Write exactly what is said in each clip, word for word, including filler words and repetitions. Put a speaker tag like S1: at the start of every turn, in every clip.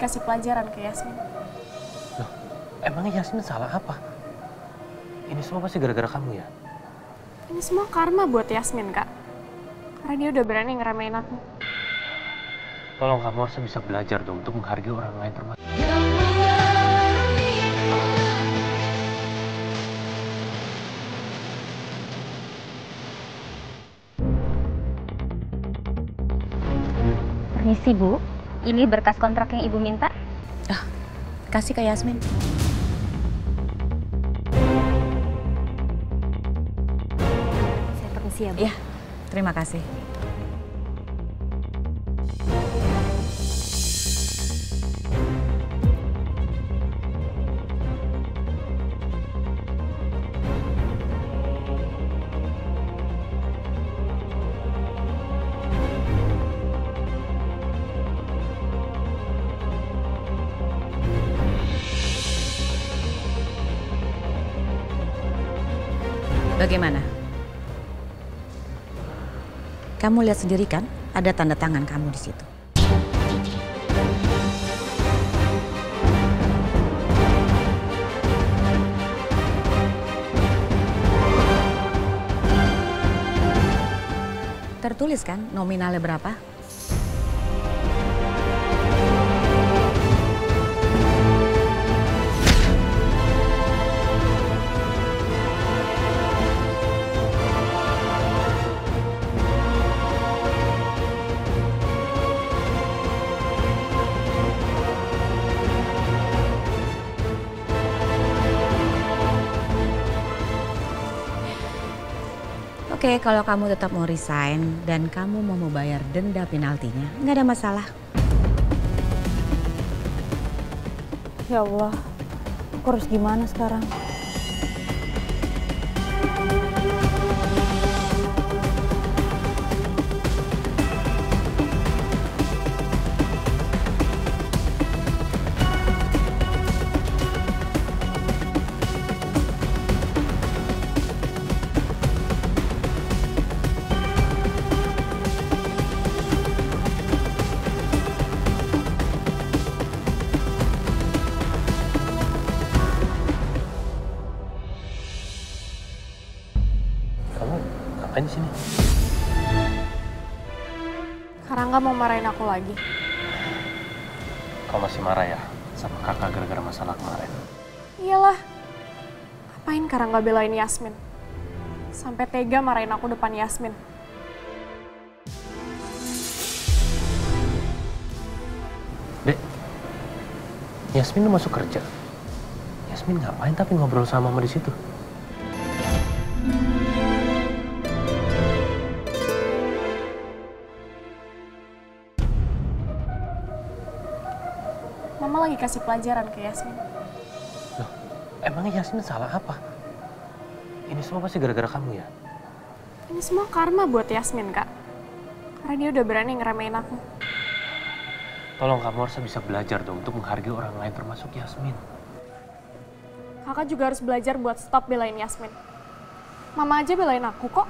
S1: kasih pelajaran ke Yasmin.
S2: Loh, emangnya Yasmin salah apa? Ini semua pasti gara-gara kamu ya?
S1: Ini semua karma buat Yasmin, Kak. Karena dia udah berani ngeremehin aku.
S2: Tolong kamu harus bisa belajar dong untuk menghargai orang lain termasuk.
S3: Permisi Bu, ini berkas kontrak yang Ibu minta.
S4: Ah, kasih ke Yasmin.
S3: Saya permisi ya Bu.
S4: Iya, terima kasih. Bagaimana? Kamu lihat sendiri kan, ada tanda tangan kamu di situ. Tertulis kan nominalnya berapa? Oke, kalau kamu tetap mau resign dan kamu mau membayar denda penaltinya, nggak ada masalah.
S5: Ya Allah, aku harus gimana sekarang?
S2: Ngapain di sini?
S1: Karangga mau marahin aku lagi.
S2: Kau masih marah ya sama kakak gara-gara masalah kemarin?
S1: Iyalah. Ngapain Karangga belain Yasmin? Sampai tega marahin aku depan Yasmin.
S2: Dek, Yasmin udah masuk kerja. Yasmin ngapain tapi ngobrol sama mama di situ?
S1: Mama lagi kasih pelajaran ke Yasmin.
S2: Loh, emangnya Yasmin salah apa? Ini semua pasti gara-gara kamu ya?
S1: Ini semua karma buat Yasmin, Kak. Karena dia udah berani ngeremehin aku.
S2: Tolong kamu harus bisa belajar dong untuk menghargai orang lain termasuk Yasmin.
S1: Kakak juga harus belajar buat stop belain Yasmin. Mama aja belain aku kok.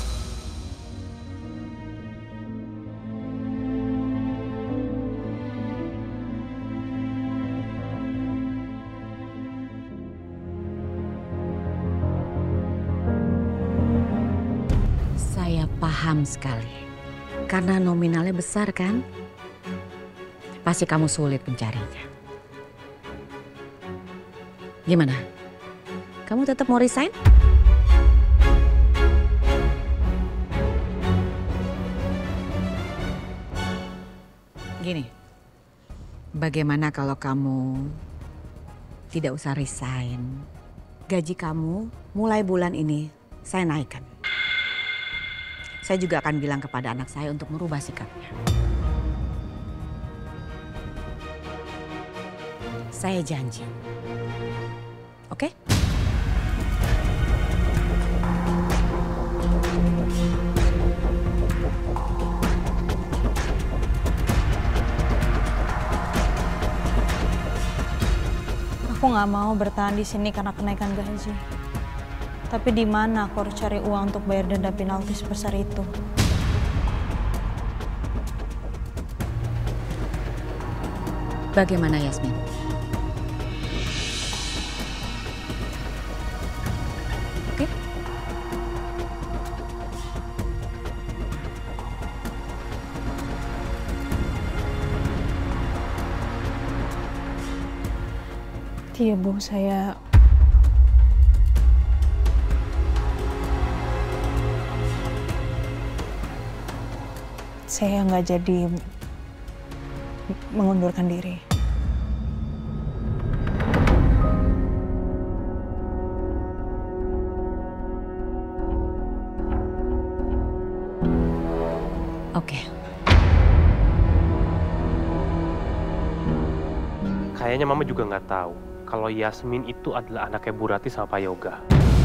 S4: Saya paham sekali. Karena nominalnya besar kan? Pasti kamu sulit mencarinya. Gimana? Kamu tetap mau resign? Gini, bagaimana kalau kamu tidak usah resign? Gaji kamu mulai bulan ini saya naikkan. Saya juga akan bilang kepada anak saya untuk merubah sikapnya. Saya janji. Oke?
S5: Aku nggak mau bertahan di sini karena kenaikan gaji. Tapi di mana aku harus cari uang untuk bayar denda penalti sebesar itu?
S4: Bagaimana Yasmin? Oke?
S5: Iya Bu, saya saya nggak jadi mengundurkan diri.
S4: Oke.
S2: Kayaknya Mama juga nggak tahu kalau Yasmin itu adalah anaknya Bu Rati sama Pak Yoga.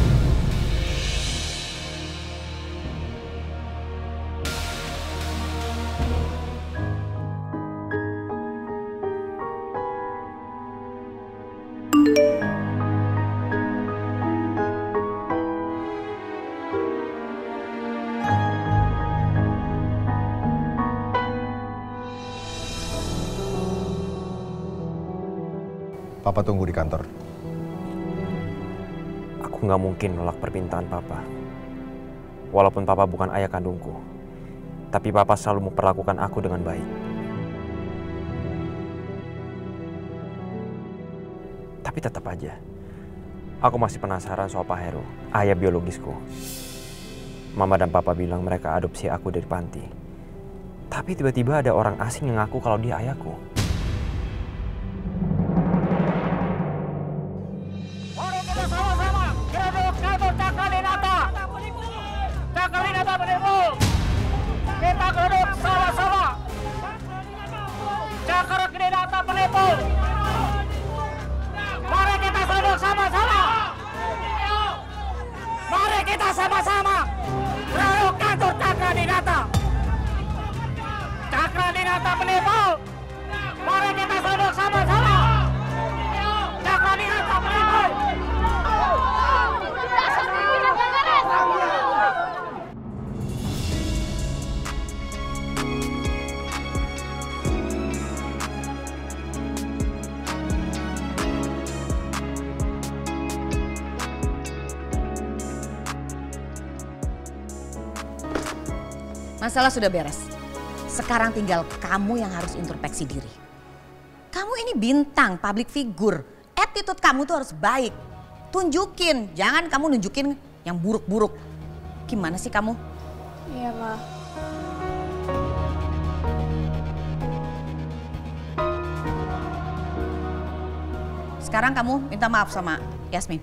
S6: Papa tunggu di kantor.
S7: Aku nggak mungkin nolak permintaan Papa. Walaupun Papa bukan ayah kandungku, tapi Papa selalu memperlakukan aku dengan baik. Tapi tetap aja, aku masih penasaran soal Pak Heru, ayah biologisku. Mama dan Papa bilang mereka adopsi aku dari panti. Tapi tiba-tiba ada orang asing yang ngaku kalau dia ayahku.
S8: Sama-sama produk kantor Cakra Dinata. Cakra Dinata penipu. Mari kita duduk sama-sama. Cakra Dinata penipu.
S4: Masalah sudah beres. Sekarang tinggal kamu yang harus introspeksi diri. Kamu ini bintang, public figure. Attitude kamu tuh harus baik. Tunjukin, jangan kamu nunjukin yang buruk-buruk. Gimana sih kamu?
S1: Iya, Ma.
S4: Sekarang kamu minta maaf sama Yasmin.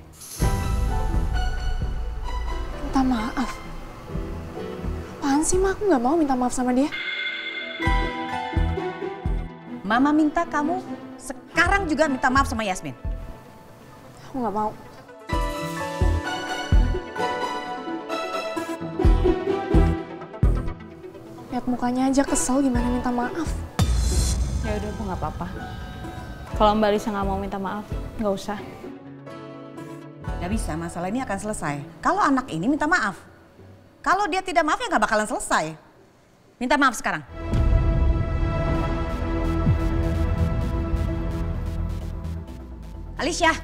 S1: Minta maaf? Apaan sih, Ma? Aku nggak mau minta maaf sama dia.
S4: Mama minta kamu sekarang juga minta maaf sama Yasmin.
S1: Aku nggak mau. Lihat mukanya aja kesel, gimana minta maaf.
S5: Ya udah Bu, nggak apa-apa. Kalau Mbak Lisa nggak mau minta maaf, nggak usah.
S4: Gak bisa, masalah ini akan selesai. Kalau anak ini minta maaf. Kalau dia tidak maaf ya nggak bakalan selesai. Minta maaf sekarang. Alicia.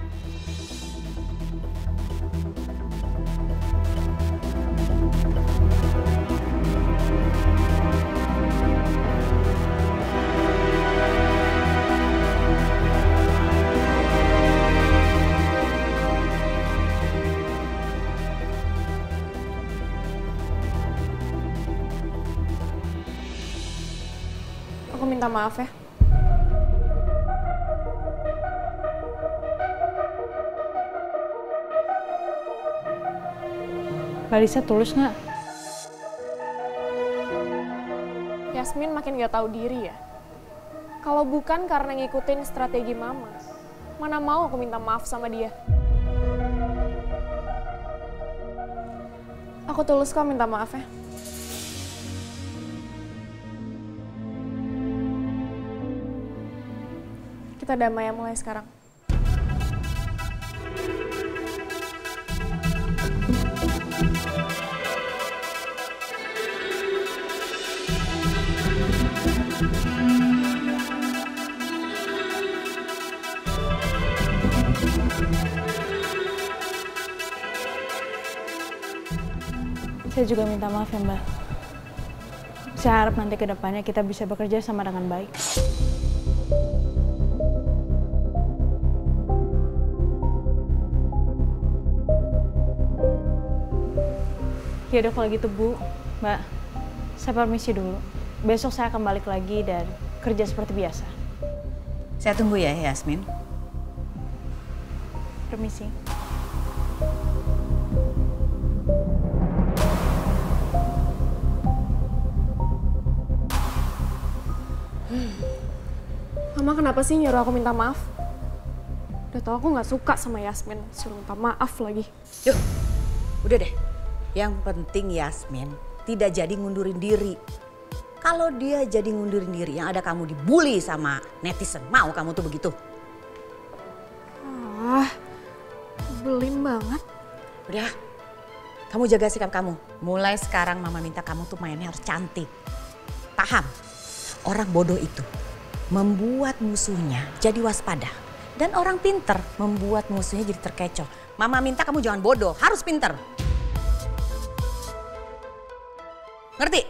S1: Aku minta maaf ya.
S5: Mbak Lisa tulus nggak?
S1: Yasmin makin gak tahu diri ya. Kalau bukan karena ngikutin strategi Mama, mana mau aku minta maaf sama dia. Aku tulus kok minta maaf ya. Kita damai ya mulai sekarang.
S5: Saya juga minta maaf ya Mbak. Saya harap nanti ke depannya kita bisa bekerja sama dengan baik. Ya udah kalau gitu Bu, Mbak, saya permisi dulu. Besok saya akan balik lagi dan kerja seperti biasa.
S4: Saya tunggu ya, Yasmin.
S5: Permisi.
S1: Mama kenapa sih nyuruh aku minta maaf? Udah tau aku nggak suka sama Yasmin, suruh minta maaf lagi.
S4: Yuk, udah deh. Yang penting Yasmin tidak jadi ngundurin diri. Kalau dia jadi ngundurin diri, yang ada kamu dibully sama netizen. Mau kamu tuh begitu?
S1: Ah, belin banget.
S4: Udah, kamu jaga sikap kamu. Mulai sekarang Mama minta kamu tuh mainnya harus cantik. Paham? Orang bodoh itu membuat musuhnya jadi waspada. Dan orang pinter membuat musuhnya jadi terkecoh. Mama minta kamu jangan bodoh, harus pinter. Ngerti?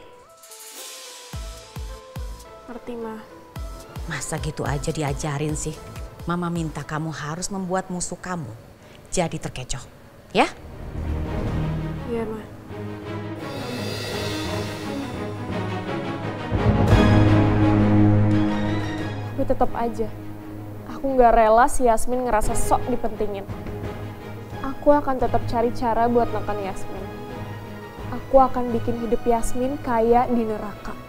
S1: Ngerti, Ma.
S4: Masa gitu aja diajarin sih? Mama minta kamu harus membuat musuh kamu jadi terkecoh. Ya?
S1: Iya, Ma. Tapi tetap aja, aku nggak rela si Yasmin ngerasa sok dipentingin. Aku akan tetap cari cara buat neken Yasmin. Aku akan bikin hidup Yasmin kayak di neraka.